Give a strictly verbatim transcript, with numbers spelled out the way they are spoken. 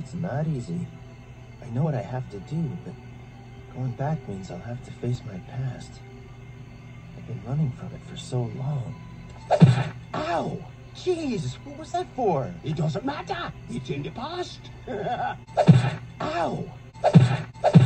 It's not easy. I know what I have to do, but going back means I'll have to face my past. I've been running from it for so long. Ow! Jeez, what was that for? It doesn't matter. It's in the past. Ow!